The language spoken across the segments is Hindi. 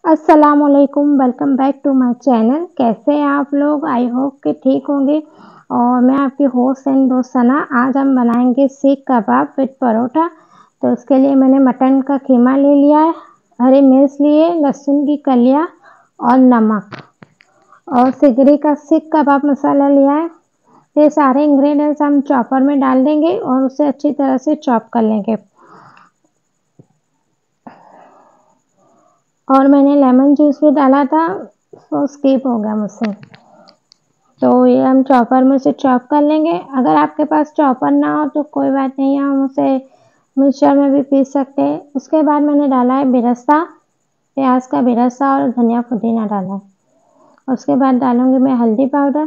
अस्सलामुअलैकुम, welcome back to my channel. कैसे हैं आप लोग? आई होप कि ठीक होंगे। और मैं आपकी होस्ट एंड दोस्त सना। आज हम बनाएंगे सीख कबाब विद परोठा। तो उसके लिए मैंने मटन का कीमा ले लिया है, हरी मिर्च लिए, लहसुन की कलियां और नमक, और सिगरी का सीख कबाब मसाला लिया है। ये सारे इंग्रेडिएंट्स हम चॉपर में डाल देंगे और उसे अच्छी तरह से चॉप कर लेंगे। और मैंने लेमन जूस भी डाला था, तो स्किप हो गया मुझसे। तो ये हम चॉपर में से चॉप कर लेंगे। अगर आपके पास चॉपर ना हो तो कोई बात नहीं, हम उसे मिक्सर में भी पीस सकते हैं। उसके बाद मैंने डाला है बिरस्ता, प्याज का बिरस्ता और धनिया पुदीना डाला है। उसके बाद डालूंगी मैं हल्दी पाउडर,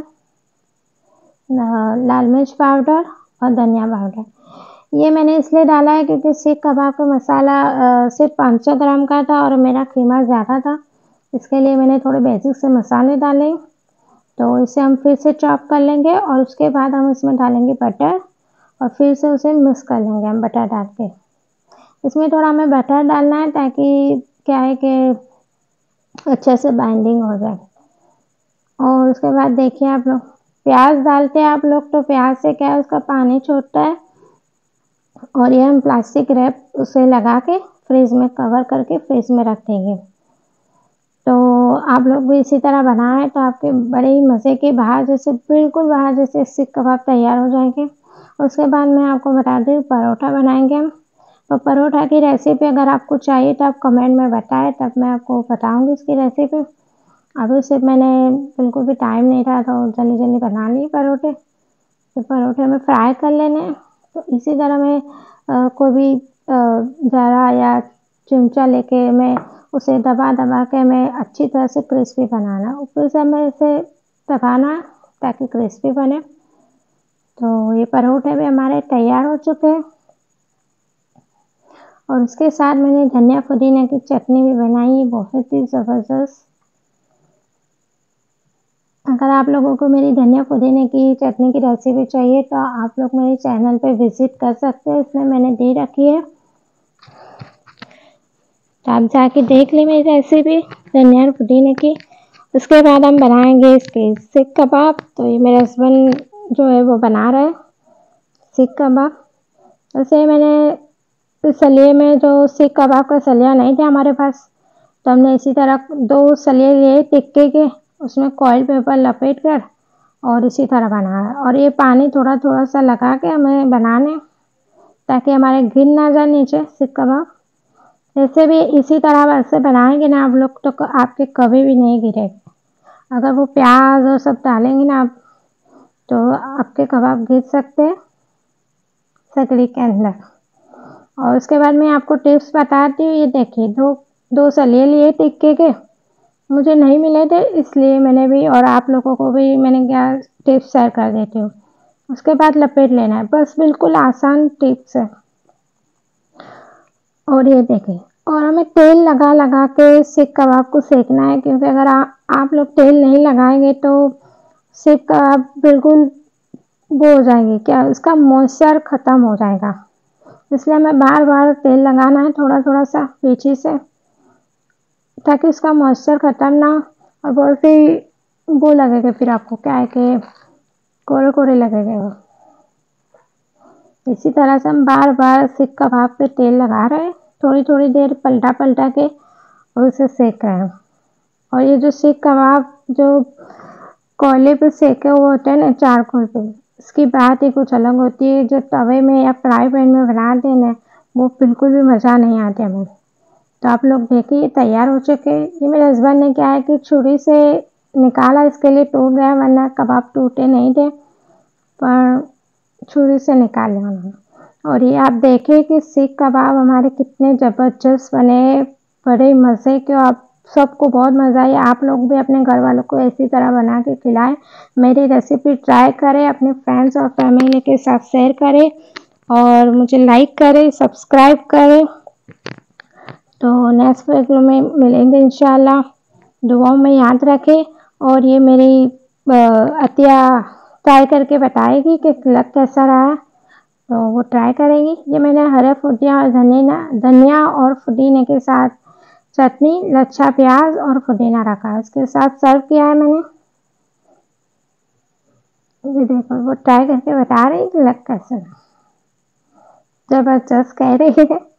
लाल मिर्च पाउडर और धनिया पाउडर। ये मैंने इसलिए डाला है क्योंकि सीख कबाब का मसाला सिर्फ 500 ग्राम का था और मेरा कीमा ज़्यादा था। इसके लिए मैंने थोड़े बेसिक से मसाले डाले। तो इसे हम फिर से चॉप कर लेंगे और उसके बाद हम इसमें डालेंगे बटर और फिर से उसे मिक्स कर लेंगे हम बटर डाल के। इसमें थोड़ा हमें बटर डालना है ताकि क्या है कि अच्छे से बाइंडिंग हो जाए। और उसके बाद देखिए, आप लोग प्याज डालते हैं आप लोग, तो प्याज से क्या है उसका पानी छूटता है। और ये हम प्लास्टिक रैप उसे लगा के फ्रिज में कवर करके फ्रिज में रख देंगे। तो आप लोग भी इसी तरह बनाएं तो आपके बड़े ही मज़े के बिल्कुल बाहर जैसे सीख कबाब तैयार हो जाएंगे। उसके बाद मैं आपको बता दूँ परोठा बनाएंगे हम। तो परोठा की रेसिपी अगर आपको चाहिए तो आप कमेंट में बताएं, तब मैं आपको बताऊंगी इसकी रेसिपी। अभी सिर्फ मैंने बिल्कुल भी टाइम नहीं रहा तो जल्दी जल्दी बना ली परोठे। तो परोठे में फ्राई कर लेने हैं। तो इसी तरह मैं कोई भी ज़रा या चिमटा लेके मैं उसे दबा दबा के मैं अच्छी तरह से क्रिस्पी बनाना, ऊपर से मैं इसे दबाना ताकि क्रिस्पी बने। तो ये परोठे भी हमारे तैयार हो चुके हैं। और उसके साथ मैंने धनिया पुदीना की चटनी भी बनाई है, बहुत ही ज़बरदस्त। अगर आप लोगों को मेरी धनिया पुदीने की चटनी की रेसिपी चाहिए तो आप लोग मेरे चैनल पे विजिट कर सकते हैं, इसमें मैंने दे रखी है, तो आप जाके देख लें मेरी रेसिपी धनिया पुदीने की। उसके बाद हम बनाएंगे इसके सीख कबाब। तो ये मेरे हस्बैंड जो है वो बना रहे हैं सीख कबाब। वैसे मैंने सलिए में जो सीख कबाब का सलिया नहीं था हमारे पास, तो हमने इसी तरह 2 सलिए लिए टिक्के के, उसमें फॉइल पेपर लपेट कर और इसी तरह बनाया। और ये पानी थोड़ा थोड़ा सा लगा के हमें बनाने, ताकि हमारे गिर ना जाए नीचे सीख कबाब। जैसे भी इसी तरह वैसे बनाएंगे ना आप लोग तो आपके कभी भी नहीं गिरेगा। अगर वो प्याज और सब डालेंगे ना आप, तो आपके कबाब गिर सकते हैं सकड़ी के अंदर। और उसके बाद मैं आपको टिप्स बताती हूँ। ये देखिए, दो सलिए लिए टिक्के के, मुझे नहीं मिले थे इसलिए मैंने भी, और आप लोगों को भी मैंने क्या टिप्स शेयर कर देती हूँ। उसके बाद लपेट लेना है, बस बिल्कुल आसान टिप्स है। और ये देखें, और हमें तेल लगा लगा के सीख कबाब को सेकना है, क्योंकि अगर आप लोग तेल नहीं लगाएंगे तो सीख कबाब बिल्कुल वो हो जाएंगे, क्या उसका मॉइस्चर ख़त्म हो जाएगा। इसलिए हमें बार बार तेल लगाना है, थोड़ा थोड़ा सा पीछे से, ताकि उसका मॉइस्चर ख़त्म ना हो। और बहुत ही वो लगेगा, फिर आपको क्या है कि कोरे कोरे लगेगा वो। इसी तरह से हम बार बार सीख कबाब पे तेल लगा रहे हैं, थोड़ी थोड़ी देर पलटा पलटा के, और उसे सेक रहे हैं। और ये जो सीख कबाब जो कोयले पे सेके हुए होते हैं ना, चारकोल पे, इसकी बात ही कुछ अलग होती है। जो तवे में या फ्राई पैन में बनाते हैं ना, वो बिल्कुल भी मज़ा नहीं आती हमें। तो आप लोग देखिए, ये तैयार हो चुके। ये मेरे हस्बैंड ने क्या है कि छुरी से निकाला, इसके लिए टूट गया, वरना कबाब टूटे नहीं थे, पर छुरी से निकाले उन्होंने। और ये आप देखें कि सीख कबाब हमारे कितने ज़बरदस्त बने, बड़े मज़े के। आप सबको बहुत मज़ा आया। आप लोग भी अपने घर वालों को इसी तरह बना के खिलाएं, मेरी रेसिपी ट्राई करें, अपने फ्रेंड्स और फैमिली के साथ शेयर करें, और मुझे लाइक करें, सब्सक्राइब करें। तो नेक्स्ट वीडियो में मिलेंगे इंशाल्लाह। दुआओं में याद रखें। और ये मेरी अतिया ट्राई करके बताएगी कि लग कैसा रहा, तो वो ट्राई करेंगी। ये मैंने हरे पुदीना और धनिया और पुदीने के साथ चटनी, लच्छा प्याज और पुदीना रखा है, इसके साथ सर्व किया है मैंने। ये देखो वो ट्राई करके बता रही है कि लग कैसे, जबरदस्त कह रही है।